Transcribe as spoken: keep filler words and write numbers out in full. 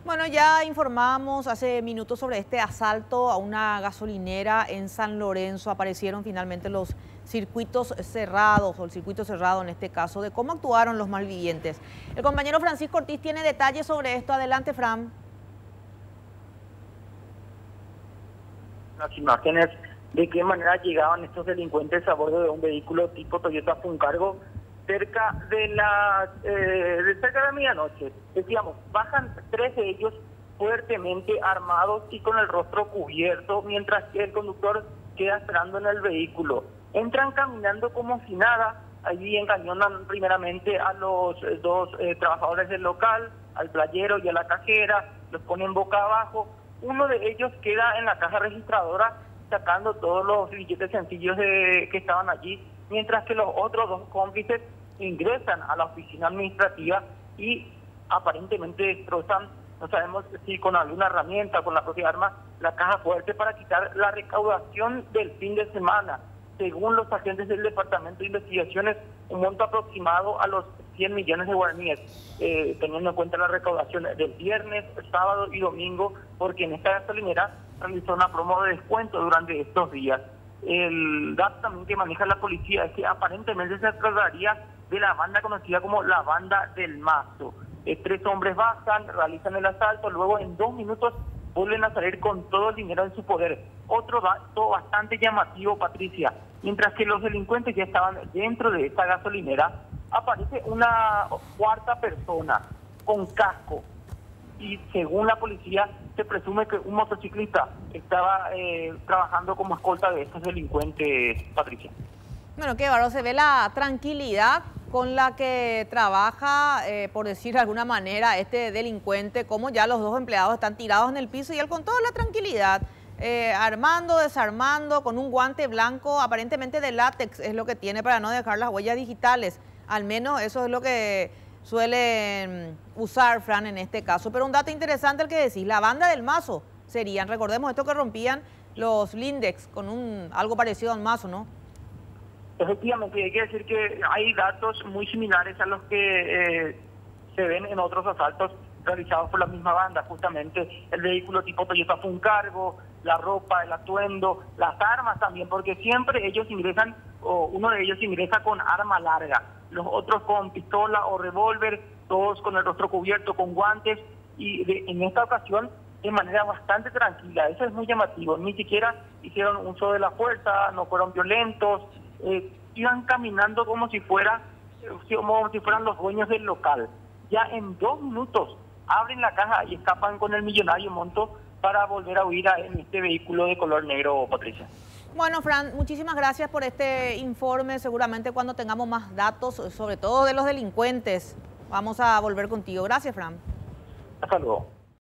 Bueno, ya informamos hace minutos sobre este asalto a una gasolinera en San Lorenzo. Aparecieron finalmente los circuitos cerrados, o el circuito cerrado en este caso, de cómo actuaron los malvivientes. El compañero Francisco Ortiz tiene detalles sobre esto. Adelante, Fran. Las imágenes de qué manera llegaban estos delincuentes a bordo de un vehículo tipo Toyota Funcargo cerca de la eh, de cerca de medianoche. Decíamos, bajan tres de ellos fuertemente armados y con el rostro cubierto, mientras que el conductor queda esperando en el vehículo. Entran caminando como si nada, allí encañonan primeramente a los eh, dos eh, trabajadores del local, al playero y a la cajera, los ponen boca abajo. Uno de ellos queda en la caja registradora sacando todos los billetes sencillos de, que estaban allí, mientras que los otros dos cómplices ingresan a la oficina administrativa y aparentemente destrozan, no sabemos si con alguna herramienta, con la propia arma, la caja fuerte para quitar la recaudación del fin de semana. Según los agentes del Departamento de Investigaciones, un monto aproximado a los cien millones de guaraníes, eh, teniendo en cuenta la recaudación del viernes, sábado y domingo, porque en esta gasolinera realizó una promo de descuento durante estos días. El dato también que maneja la policía es que aparentemente se trataría de la banda conocida como la Banda del Mazo. Eh, tres hombres bajan, realizan el asalto, luego en dos minutos vuelven a salir con todo el dinero en su poder. Otro dato bastante llamativo, Patricia: mientras que los delincuentes ya estaban dentro de esta gasolinera, aparece una cuarta persona con casco y según la policía se presume que un motociclista estaba eh, trabajando como escolta de estos delincuentes, Patricia. Bueno, qué bárbaro, se ve la tranquilidad con la que trabaja, eh, por decir de alguna manera, este delincuente, como ya los dos empleados están tirados en el piso y él con toda la tranquilidad, eh, armando, desarmando, con un guante blanco, aparentemente de látex, es lo que tiene para no dejar las huellas digitales. Al menos eso es lo que suelen usar, Fran, en este caso. Pero un dato interesante el que decís, la Banda del Mazo serían, recordemos esto que rompían los Lindex con un algo parecido a un mazo, ¿no? Efectivamente, hay que decir que hay datos muy similares a los que eh, se ven en otros asaltos realizados por la misma banda, justamente el vehículo tipo Toyota Funcargo, la ropa, el atuendo, las armas también, porque siempre ellos ingresan, o uno de ellos ingresa con arma larga, los otros con pistola o revólver, todos con el rostro cubierto, con guantes, y de, en esta ocasión de manera bastante tranquila. Eso es muy llamativo, ni siquiera hicieron uso de la fuerza, no fueron violentos, eh, iban caminando como si fuera como si fueran los dueños del local. Ya en dos minutos abren la caja y escapan con el millonario monto para volver a huir a, en este vehículo de color negro, Patricia. Bueno, Fran, muchísimas gracias por este informe. Seguramente cuando tengamos más datos, sobre todo de los delincuentes, vamos a volver contigo. Gracias, Fran. Hasta luego.